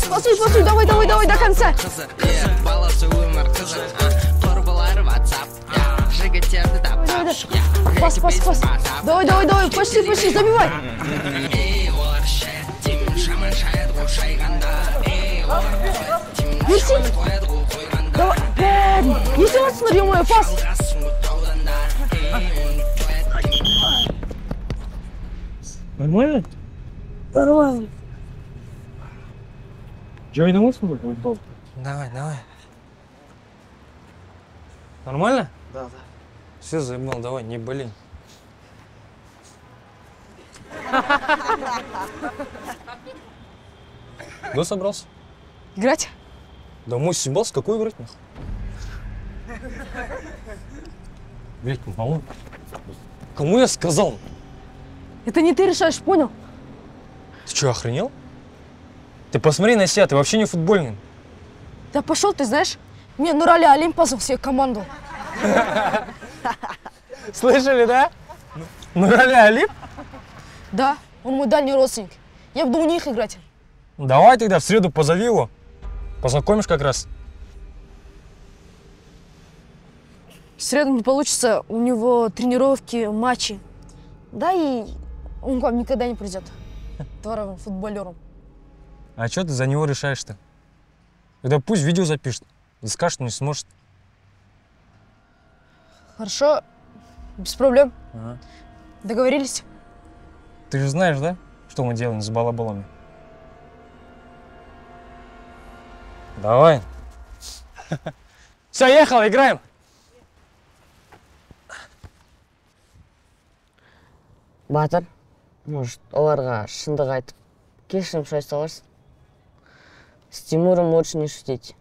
Пасуй, давай до конца. Пас. Давай, почти, забивай. Неси. Давай, неси отсюда, ё-моё, пас. Нормально? Нормально. Джой, на мозг будет? Давай. Нормально? Да. Все заебал, давай, не болей. Куда собрался? Играть? Домой съебался, какой играть нахуй? Блять, мало. Кому я сказал? Это не ты решаешь, понял? Ты что, охренел? Ты посмотри на себя, ты вообще не футбольный. Да пошел ты, знаешь, мне Нурали Алим позвал в свою команду. Слышали, да? Нурали Алим? Да, он мой дальний родственник. Я буду у них играть. Давай тогда в среду позови его. Познакомишь как раз. В среду не получится, у него тренировки, матчи. Да и он к вам никогда не придет. Дворовым футболером. А что ты за него решаешь-то? Тогда пусть видео запишет. И скажет, что не сможет. Хорошо, без проблем. Ага. Договорились? Ты же знаешь, да, что мы делаем с балаболами? Давай. Все, ехал, играем. Батыр, может, оларға шындық айтып, кешірім сұрай саларсың? С Тимуром лучше не шутить.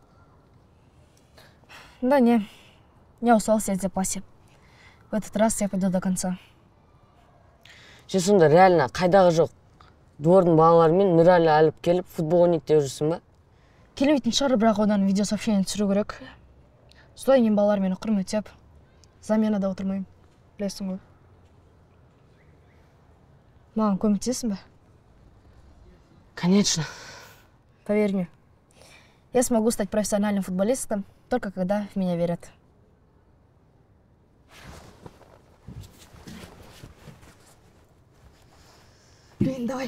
Да не, я устал сидеть в запасе. В этот раз я пойду до конца. Сен сонда реально қайдағы жоқ двордың балаларымен Нұрәлі алып келіп футбол ойнайды деп жүрсің ба? Келмейтін шығар, бірақ одан видео сообщение түсіру керек. Содан кейін балалар мені құрметтеп, заменада отырмаймын. Білесің ғой. Маған көмектесесің бе? Конечно. Поверь мне, я смогу стать профессиональным футболистом только когда в меня верят. Блин, давай.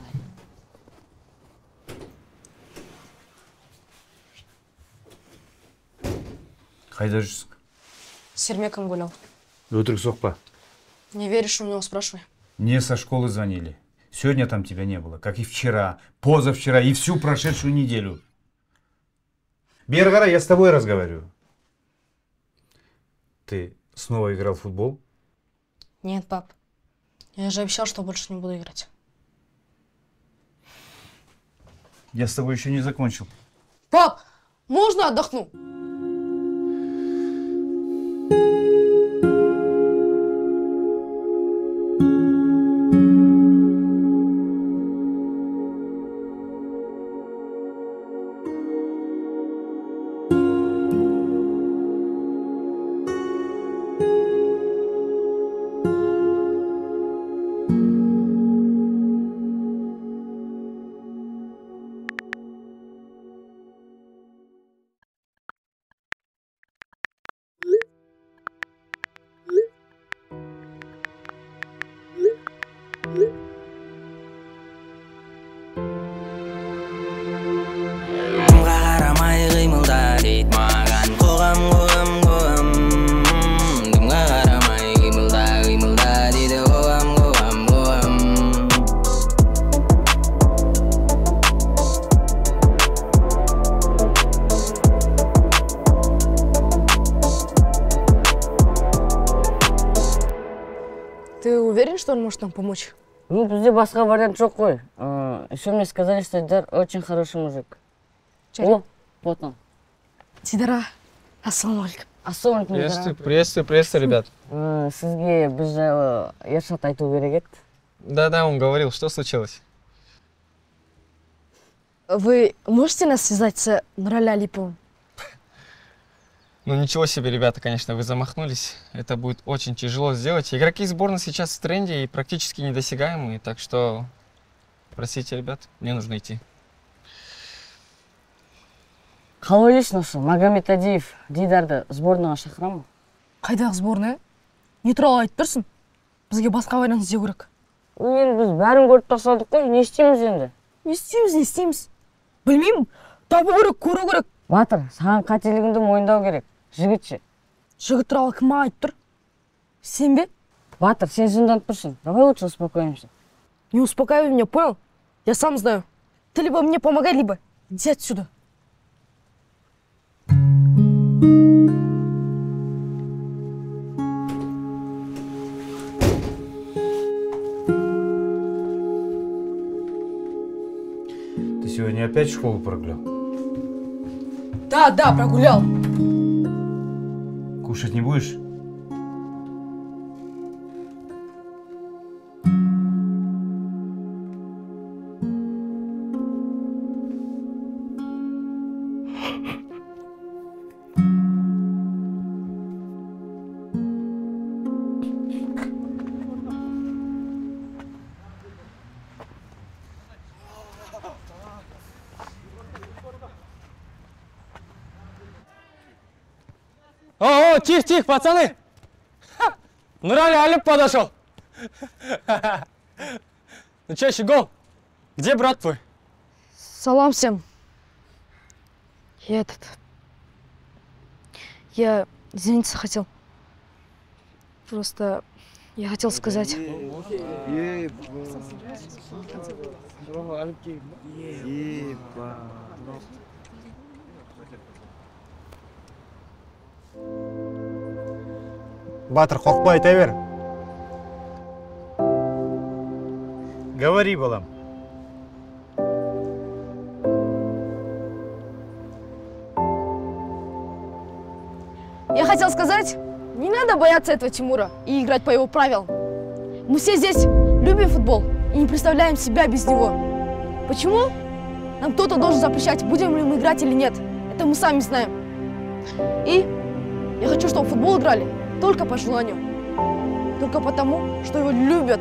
Қайда жүрсің? С Сермеком гулял. Өтірік соқпа. Не веришь, у него спрашивай. Мне со школы звонили. Сегодня там тебя не было, как и вчера, позавчера и всю прошедшую неделю. Бері қара, я с тобой разговариваю. Ты снова играл в футбол? Нет, пап. Я же обещал, что больше не буду играть. Я с тобой еще не закончил. Пап, можно отдохну? Ты уверен, что он может нам помочь? Ну, бізде басқа вариант жоқ қой. Еще мне сказали, что Дидар очень хороший мужик. О, вот он. Дидара, ассалаумалейкум. Ассалаумалейкум, Приветствую, приветствую, ребят. Сізге біз жайлы Ершат айту керек еді. Да, он говорил, что случилось? Вы можете нас связать с Нурали Алиповым? Ну ничего себе, ребята, конечно, вы замахнулись. Это будет очень тяжело сделать. Игроки сборной сейчас в тренде и практически недосягаемые, так что, простите, ребят, мне нужно идти. Қалай ойлайсың осы Магомед Адиев Дидарды сборныйға шақыра ма? Қайдағы сборная? Не туралы айтып тұрсың? Бізге басқа вариант іздеу керек. Енді біз бәрін көріп тастадық қой, не істейміз енді? Не істейміз? Білмеймін. Табу керек, көру керек. Батыр, саған қателігіңді мойындау керек. Жігітші. Жігіт туралы кім айтып тұр? Сен бе? Батыр, сен жынданып тұрсың. Давай лучше успокоимся. Не успокаивай меня, понял? Я сам знаю. Ты либо мне помогай, либо иди отсюда. Ты сегодня опять школу прогулял? Да, прогулял. Кушать не будешь? О, тихо, пацаны! Нурали Алип подошел. Ну че, Щегол, где брат твой? Салам всем. Я извиниться хотел. Просто я хотел сказать. Батыр, қорқпа, айта бер. Говори, балам. Я хотел сказать, не надо бояться этого Тимура и играть по его правилам. Мы все здесь любим футбол и не представляем себя без него. Почему? Нам кто-то должен запрещать, будем ли мы играть или нет. Это мы сами знаем. И я хочу, чтобы в футбол играли только по желанию. Только потому, что его любят.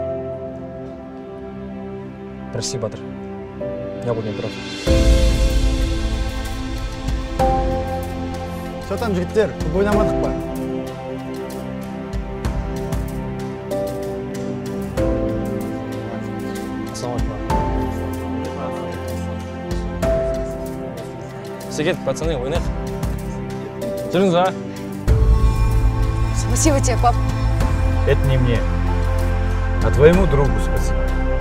Прости, Батыр. Я был неправ. Что там, жігіттер? Футбол ойнамадық па? Сигет, пацаны, ойнайық. Жүріңіз, а? Спасибо тебе, пап. Это не мне, а твоему другу спасибо.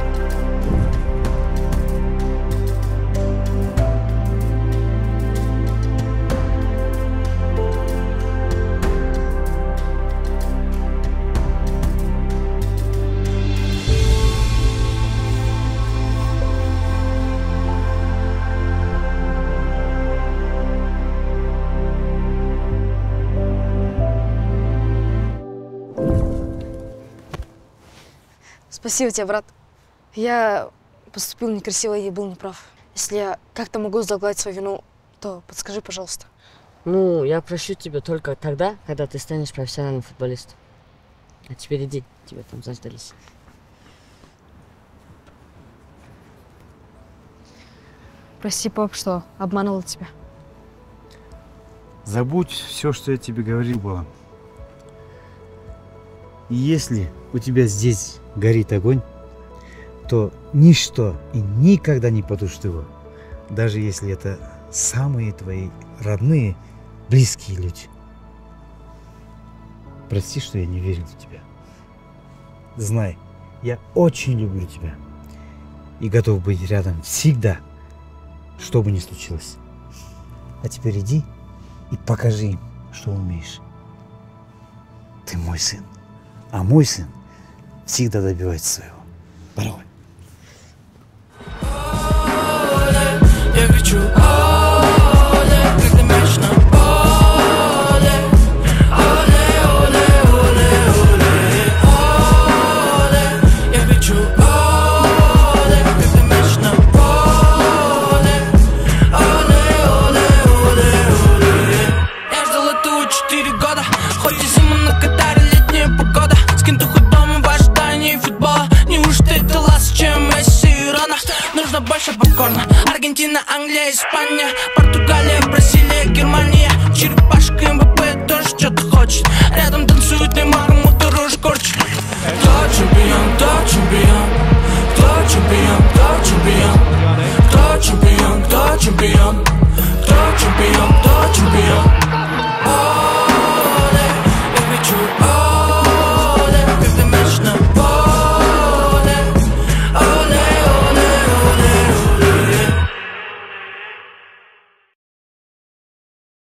Спасибо тебе, брат. Я поступил некрасиво и был неправ. Если я как-то могу загладить свою вину, то подскажи, пожалуйста. Ну, я прощу тебя только тогда, когда ты станешь профессиональным футболистом. А теперь иди, тебя там заждались. Прости, пап, что обманывал тебя. Забудь все, что я тебе говорил, балам. И если у тебя здесь горит огонь, то ничто и никогда не потушит его. Даже если это самые твои родные, близкие люди. Прости, что я не верил в тебя. Знай, я очень люблю тебя. И готов быть рядом всегда, что бы ни случилось. А теперь иди и покажи им, что умеешь. Ты мой сын. А мой сын всегда добивается своего. Порой. Я кричу оле, когда мяч на поле. Оле, оле, оле, оле, оле. Я кричу оле, когда мяч на поле. Оле, оле, оле, оле. Я ждал этого 4 года, хоть и зима на Катаре, летняя погода. Скинь туху дома в ожидании футбола. Неужто это лучше, чем Месси и Рона? Нужно больше попкорна. Аргентина, Англия, Испания, Португалия, Бразилия, Германия. Черепашка, МВП тоже что-то хочет. Рядом танцует Неймар, ему рожь корчит. Кто чемпион, кто чемпион? Кто чемпион, кто чемпион? Кто чемпион, кто чемпион?